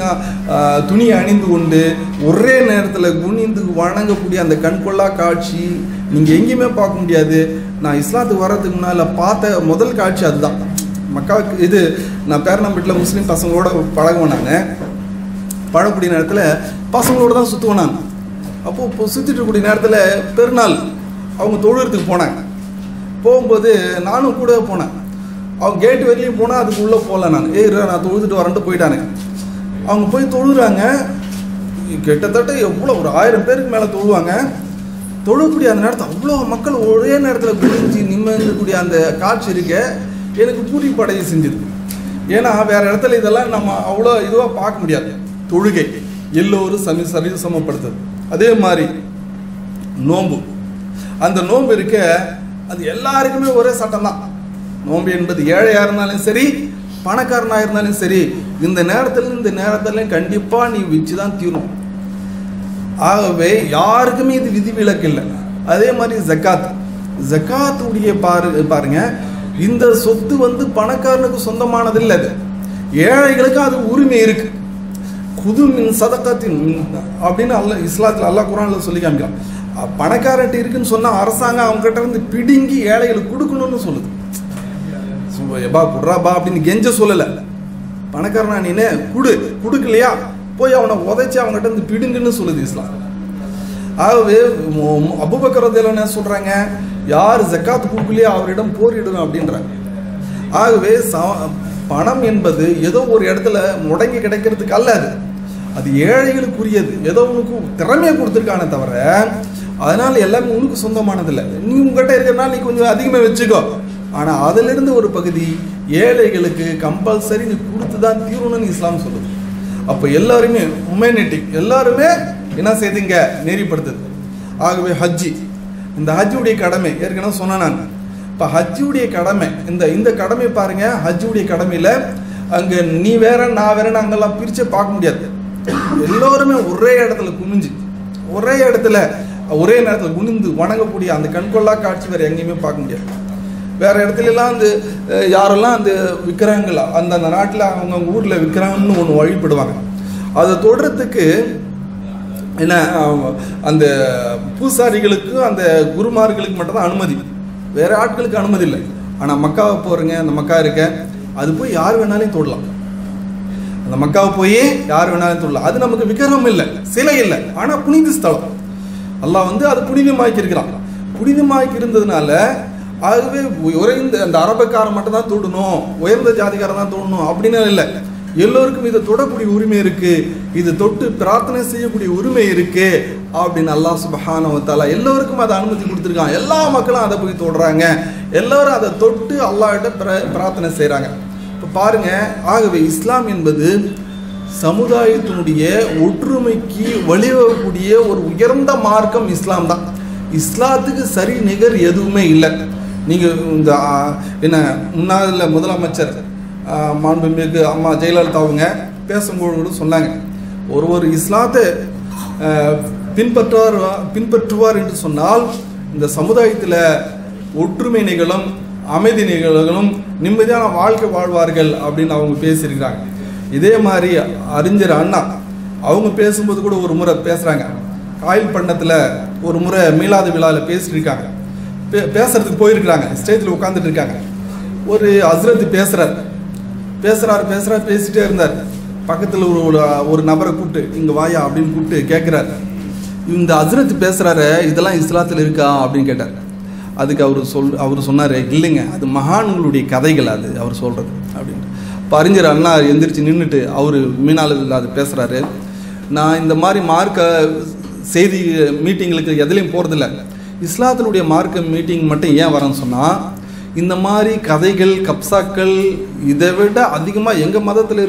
துணியை அணிந்து கொண்டு ஒரே நேரத்தில் குனிந்து வணங்கக்கூடிய அந்த கண்கொள்ளா காட்சி நீங்கள் எங்கேயுமே பார்க்க முடியாது. நான் இஸ்லாத்துக்கு வர்றதுக்கு முன்னால் பார்த்த முதல் காட்சி அதுதான். மக்காவுக்கு இது நான் பேரனம்பேட்டில் முஸ்லீம் பசங்களோட பழகுவேன். நான் பழகக்கூடிய நேரத்தில் பசங்களோடு தான் சுற்றுவேன். நான் அப்போது இப்போ சுற்றிட்டு இருக்கக்கூடிய நேரத்தில் பெருநாள் அவங்க தொழுகிறதுக்கு போனாங்க. போகும்போது நானும் கூட போனேன். அவங்க கேட்டு வெளியே போனால் அதுக்கு உள்ளே போகல. நான் நான் தொழுதுட்டு வரேன்ட்டு போயிட்டானே. அவங்க போய் தொழுகிறாங்க. கிட்டத்தட்ட எவ்வளோ ஒரு 1000 பேருக்கு மேலே தொழுவாங்க. தொழக்கூடிய அந்த நேரத்தில் அவ்வளோ மக்கள் ஒரே நேரத்தில் குளிஞ்சு நிம்மதிக்கூடிய அந்த காட்சி இருக்க எனக்கு பூரிப்படைய செஞ்சுது. ஏன்னா வேறு இடத்துல இதெல்லாம் நம்ம அவ்வளோ இதுவாக பார்க்க முடியாது. தொழுகை எல்லோரும் சரிசமப்படுத்துது. அதே மாதிரி நோன்பு, அந்த நோன்பு இருக்க அது எல்லாருக்குமே ஒரே சட்டம் தான். நோன்பு என்பது ஏழையாக இருந்தாலும் சரி, பணக்காரனாக இருந்தாலும் சரி, இந்த நேரத்தில் கண்டிப்பாக நீ வச்சு தான் தீரும். ஆகவே யாருக்குமே இது விதிவிலக்கு இல்லை. அதே மாதிரி ஜக்காத்துடைய பாருங்க, இந்த சொத்து வந்து பணக்காரனுக்கு சொந்தமானது இல்லை. அது ஏழைகளுக்கு அது உரிமை இருக்கு. குது மின் சதக்கத்தின் அப்படின்னு இஸ்லாத்தில் அல்லாஹ் குர்ஆன்ல சொல்லி காமிக்கிறான். பணக்காரர்கிட்ட இருக்குன்னு சொன்னால் அரசாங்கம் அவங்ககிட்ட இருந்து பிடுங்கி ஏழைகளுக்கு கொடுக்கணும்னு சொல்லுது. எப்பா குட்ராபா அப்படின்னு கெஞ்ச சொல்லலை. பணக்காரனா நீனே கொடுக்கலையா போய் அவனை உதைச்சி அவங்ககிட்ட இருந்து பிடுங்குன்னு சொல்லுது இஸ்லாம். ஆகவே அபூபக்கர் ரலியல்லாஹு அன்ஹு சொல்கிறாங்க, யார் ஜக்காத் கொடுக்கலையோ அவரிடம் போரிடணும் அப்படின்றாங்க. ஆகவே பணம் என்பது ஏதோ ஒரு இடத்துல முடங்கி கிடைக்கிறதுக்கு அல்ல, அது ஏழைகளுக்குரியது. ஏதோ உனக்கு திறமையை கொடுத்துருக்கானே தவிர அதனால எல்லாமே உனக்கு சொந்தமானதில்லை. நீ உங்ககிட்ட இருக்கிறனால நீ கொஞ்சம் அதிகமாக வச்சுக்கோ, ஆனால் அதிலிருந்து ஒரு பகுதி ஏழைகளுக்கு கம்பல்சரி நீ கொடுத்து தான் தீரணும்னு இஸ்லாம் சொல்லுது. அப்போ எல்லாருமே ஹுமனிட்டி எல்லாருமே என்ன செய்துங்க நெறிப்படுத்துது. ஆகவே ஹஜ்ஜி, இந்த ஹஜ்ஜுடைய கடமை ஏற்கனவே சொன்னேன் நான். இப்போ ஹஜ்ஜுடைய கடமை இந்த கடமை பாருங்க, ஹஜ்ஜுடைய கடமையில் அங்கே நீ வேற நான் வேறன்னு அங்கெல்லாம் பிரிச்சே பார்க்க முடியாது. எல்லோருமே ஒரே இடத்துல குனிஞ்சு ஒரே இடத்துல ஒரே நேரத்தில் குனிந்து வணங்கக்கூடிய அந்த கண்கொள்ளா காட்சி வேற எங்கேயுமே பார்க்க முடியாது. வேற இடத்துலலாம் அந்த யாரெல்லாம் அந்த விக்கிரகங்கள் அந்தந்த நாட்டில் அவங்கவுங்க ஊரில் விக்கிரகம்னு ஒன்று வழிபடுவாங்க. அதை தொடுறதுக்கு என்ன அந்த பூசாரிகளுக்கு அந்த குருமார்களுக்கு மட்டும்தான் அனுமதி, வேற ஆட்களுக்கு அனுமதி இல்லை. ஆனால் மக்காவை போகிறங்க, அந்த மக்கா இருக்க அது போய் யார் வேணாலும் தொடலாம். அந்த மக்காவை போய் யார் வேணாலும் தொடலாம். அது நமக்கு விக்கிரகம் இல்லை, சிலை இல்லை, ஆனால் புனித ஸ்தலம். அல்லாஹ் அது புனிதமாக்கி இருக்கிறான். புனிதமாக்கி இருந்ததுனால ஆகவே உயர்ந்த அந்த அரபக்காரன் மட்டும் தான் தொடணும், உயர்ந்த ஜாதிக்காரன் தான் தொடணும் அப்படின்னு இல்லை. எல்லோருக்கும் இதை தொடக்கூடிய உரிமை இருக்கு, இது தொட்டு பிரார்த்தனை செய்யக்கூடிய உரிமை இருக்கு அப்படின்னு அல்லாஹ் சுப்ஹானஹு வ தஆலா எல்லோருக்கும் அதை அனுமதி கொடுத்துருக்கான். எல்லா மக்களும் அதை போய் தொடுறாங்க, எல்லாரும் அதை தொட்டு அல்லாஹ்கிட்ட பிரார்த்தனை செய்கிறாங்க. இப்போ பாருங்க, ஆகவே இஸ்லாம் என்பது சமுதாயத்தினுடைய ஒற்றுமைக்கு வழிவகக்கூடிய ஒரு உயர்ந்த மார்க்கம் இஸ்லாம் தான். இஸ்லாத்துக்கு சரி நிகர் எதுவுமே இல்லை. நீங்கள் இந்த என்ன முன்னாள் முதலமைச்சர் மாண்புமிகு அம்மா ஜெயலலிதா அவங்க பேசும்போது சொன்னாங்க, ஒருவர் இஸ்லாத்தை பின்பற்றுவார் என்று சொன்னால் இந்த சமுதாயத்தில் ஒற்றுமை நிகழும், அமைதி நிகழும், நிம்மதியான வாழ்க்கை வாழ்வார்கள் அப்படின்னு அவங்க பேசியிருக்கிறாங்க. இதே மாதிரி அறிஞர் அண்ணா அவங்க பேசும்போது கூட ஒரு முறை பேசுகிறாங்க. காயில் பண்ணத்தில் ஒரு முறை மீலாது விழாவில் பேசியிருக்காங்க. பேசுறதுக்கு போயிருக்கிறாங்க, ஸ்டேஜில் உட்காந்துட்டு இருக்காங்க. ஒரு ஹஸ்ரத் பேசிட்டே இருந்தார். பக்கத்தில் ஒரு நபரை கூப்பிட்டு இங்கே வாயா அப்படின்னு கூப்பிட்டு கேட்குறாரு, இந்த ஹஸ்ரத் பேசுகிறாரு இதெல்லாம் இஸ்லாத்தில் இருக்கா அப்படின்னு கேட்டார். அதுக்கு அவர் சொன்னார், இல்லைங்க அது மகான்களுடைய கதைகள் அது அவர் சொல்கிறது அப்படின்ட்டு. இப்போ அறிஞர் அண்ணா எந்திரிச்சு நின்றுட்டு அவர் மீனால அது பேசுகிறாரு, நான் இந்த மாதிரி மார்க்க செய்தி மீட்டிங்களுக்கு எதுலேயும் போகிறதில்ல, இஸ்லாத்தினுடைய மார்க்க மீட்டிங் மட்டும் ஏன் வரேன்னு சொன்னால் இந்த மாதிரி கதைகள் கப்சாக்கள் இதை விட அதிகமாக எங்கள் மதத்தில்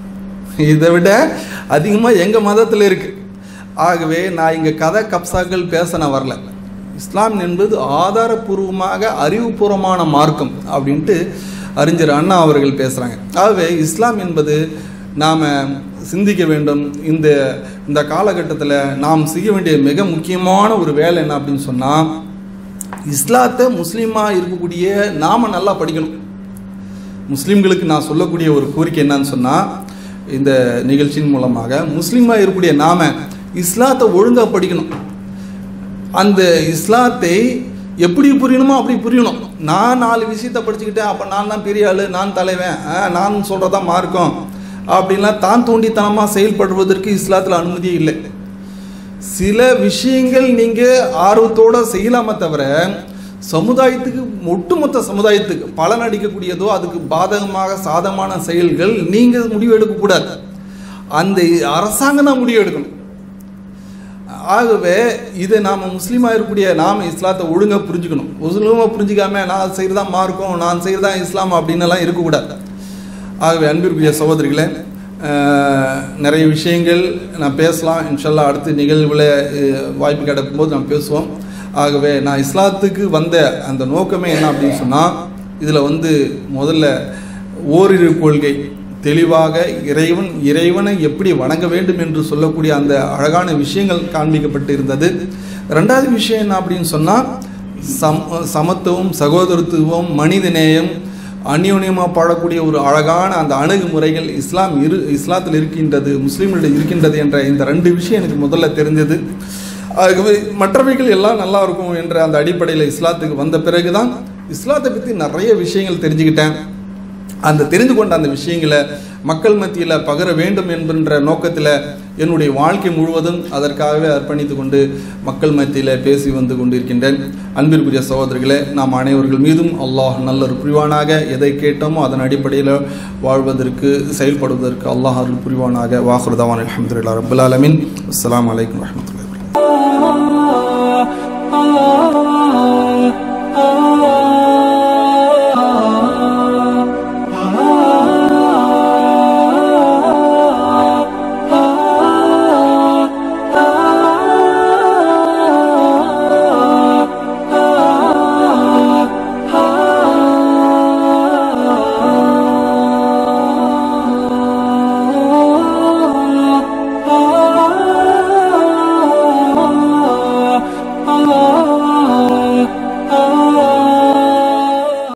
இருக்குது, ஆகவே நான் இங்கே கதை கப்சாக்கள் பேச நான் வரல. இஸ்லாம் என்பது ஆதாரபூர்வமாக அறிவுபூர்வமான மார்க்கம் அப்படின்ட்டு அறிஞர் அண்ணா அவர்கள் பேசுகிறாங்க. ஆகவே இஸ்லாம் என்பது நாம் சிந்திக்க வேண்டும். இந்த காலகட்டத்தில் நாம் செய்ய வேண்டிய மிக முக்கியமான ஒரு வேலை என்ன அப்படின்னு சொன்னால், இஸ்லாத்தை முஸ்லீமாக இருக்கக்கூடிய நாம் நல்லா படிக்கணும். முஸ்லீம்களுக்கு நான் சொல்லக்கூடிய ஒரு கோரிக்கை என்னன்னு சொன்னால், இந்த நிகழ்ச்சியின் மூலமாக முஸ்லீமாக இருக்கக்கூடிய நாம் இஸ்லாத்தை ஒழுங்காக படிக்கணும். அந்த இஸ்லாத்தை எப்படி புரியணுமோ அப்படி புரியணும். நான் 4 விஷயத்தை படிச்சுக்கிட்டேன், அப்போ நான் தான் பெரிய ஆள், நான் தலைவன், நான் சொல்கிறதான் மார்க்கம் அப்படின்லாம் தான் தோண்டித்தனமாக செயல்படுவதற்கு இஸ்லாத்தில் அனுமதியே இல்லை. சில விஷயங்கள் நீங்கள் ஆர்வத்தோடு செய்யலாமே தவிர சமுதாயத்துக்கு, ஒட்டுமொத்த சமுதாயத்துக்கு பலன் அளிக்கக்கூடியதோ அதுக்கு பாதகமாக சாதகமான செயல்கள் நீங்கள் முடிவு எடுக்கக்கூடாது. அந்த அரசாங்கம் தான் முடிவு எடுக்கணும். ஆகவே இதை நாம் முஸ்லீமாக இருக்கக்கூடிய நாம் இஸ்லாத்தை ஒழுங்காக புரிஞ்சுக்கணும். முஸ்லீமாக புரிஞ்சிக்காம நான் செய்கிறதான் மார்க்கம், நான் செய்கிறதான் இஸ்லாம் அப்படின்னலாம் இருக்கக்கூடாது. ஆகவே அன்பிற்குரிய சகோதரிகளே, நிறைய விஷயங்கள் நான் பேசலாம். இன்ஷால்லா அடுத்த நிகழ்வில் வாய்ப்பு கிடைக்கும்போது நாம் பேசுவோம். ஆகவே நான் இஸ்லாத்துக்கு வந்த அந்த நோக்கமே என்ன அப்படின்னு சொன்னால், இதில் முதல்ல ஓரிரு கொள்கை தெளிவாக இறைவனை எப்படி வணங்க வேண்டும் என்று சொல்லக்கூடிய அந்த அழகான விஷயங்கள் காண்பிக்கப்பட்டு இருந்தது. ரெண்டாவது விஷயம் என்ன அப்படின்னு சொன்னால், சமத்துவம், சகோதரத்துவம், மனிதநேயம், அந்யோன்யமாக பாடக்கூடிய ஒரு அழகான அந்த அணுகுமுறைகள் இஸ்லாத்தில் இருக்கின்றது, முஸ்லீம்களிடம் இருக்கின்றது என்ற இந்த 2 விஷயம் எனக்கு முதல்ல தெரிஞ்சது. ஆகவே மற்றவைகள் எல்லாம் நல்லா இருக்கும் என்ற அந்த அடிப்படையில் இஸ்லாத்துக்கு வந்த பிறகு தான் இஸ்லாத்தை பற்றி நிறைய விஷயங்கள் தெரிஞ்சுக்கிட்டேன். அந்த தெரிந்து கொண்ட அந்த விஷயங்களை மக்கள் மத்தியில் பகர வேண்டும் என்கின்ற நோக்கத்தில் என்னுடைய வாழ்க்கை முழுவதும் அதற்காகவே அர்ப்பணித்து கொண்டு மக்கள் மத்தியில் பேசி வந்து கொண்டிருக்கின்றேன். அன்பிற்குரிய சகோதரர்களே, நாம் அனைவர்கள் மீதும் அல்லாஹ் நல்லொரு புரிவானாக. எதை கேட்டோமோ அதன் அடிப்படையில் வாழ்வதற்கு செயல்படுவதற்கு அல்லாஹ் அருள் புரிவானாக. வாஹிருதாவான் அல்ஹம்துலில்லாஹி ரப்பில் ஆலமீன். அஸ்ஸலாமு அலைக்கும் வரஹ்மத்துல்லாஹி வபரகாத்துஹு.